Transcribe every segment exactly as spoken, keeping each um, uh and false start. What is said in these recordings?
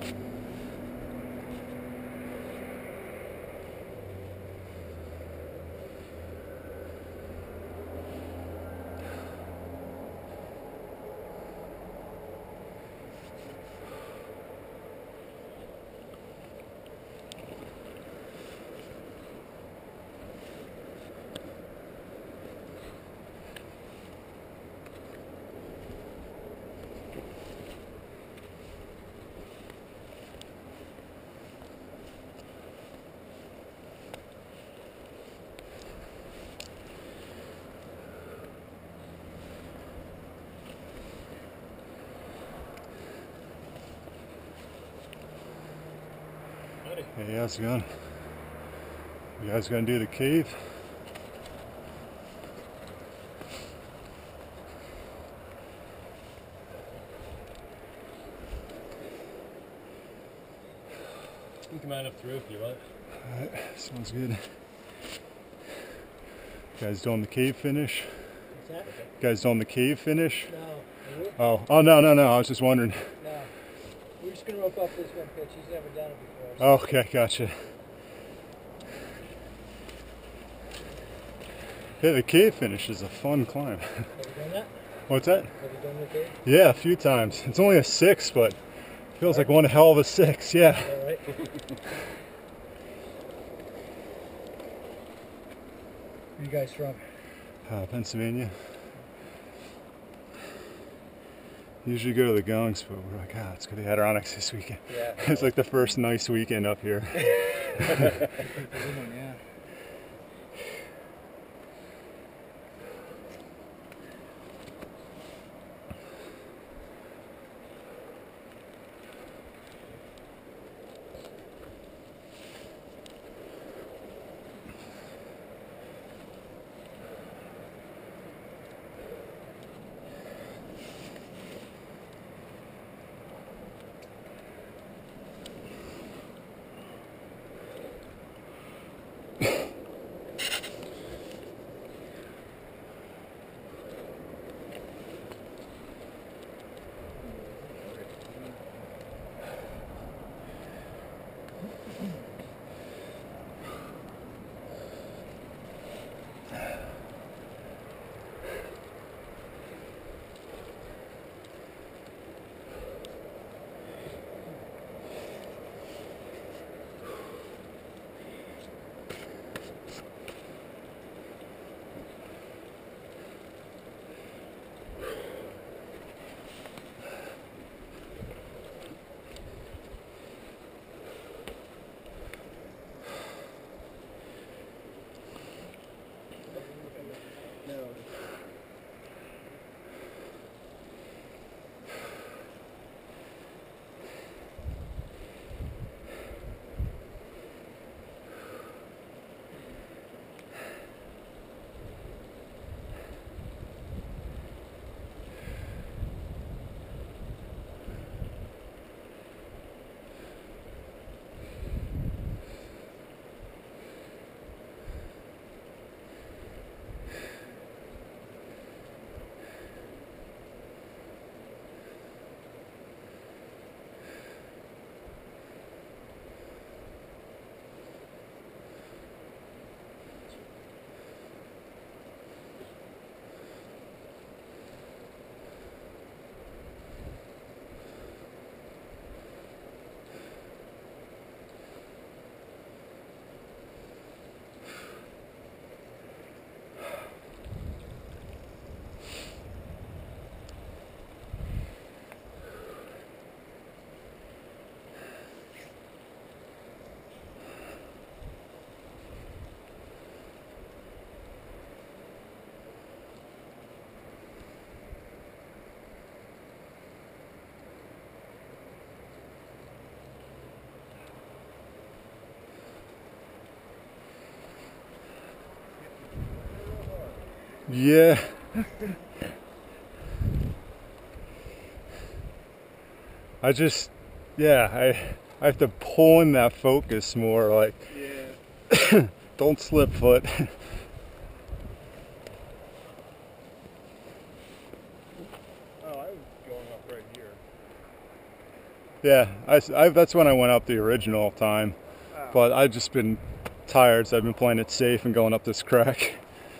Hey, how's it going? You guys gonna do the cave? You can come on up through if you want. Alright, sounds good. You guys doing the cave finish? What's that? You guys doing the cave finish? No. Are you? Oh, oh no, no, no. I was just wondering. No. We're just gonna rope up this one pitch. He's never done it before. So. Oh, okay, gotcha. Yeah, the cave finish is a fun climb. Have you done that? What's that? Have you done the cave? Yeah, a few times. It's only a six, but feels like one hell of a six. Yeah. All right. Where you guys from? Uh, Pennsylvania. Usually go to the Gongs, but we're like, ah, let's go to the Adirondacks this weekend. Yeah. It's like the first nice weekend up here. Yeah. No. Yeah. I just, yeah, I, I have to pull in that focus more, like, yeah. Don't slip foot. Oh, I was going up right here. Yeah, I, I, that's when I went up the original time. Oh. But I've just been tired, so I've been playing it safe and going up this crack.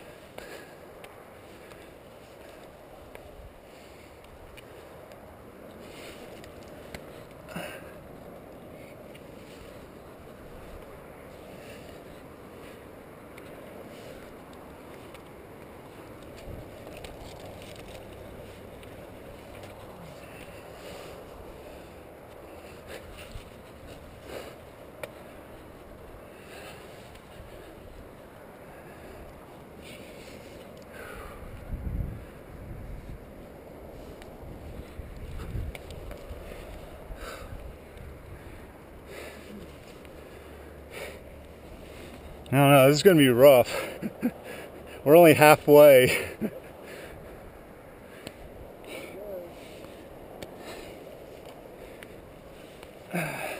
I don't know, this is going to be rough. We're only halfway. Sure.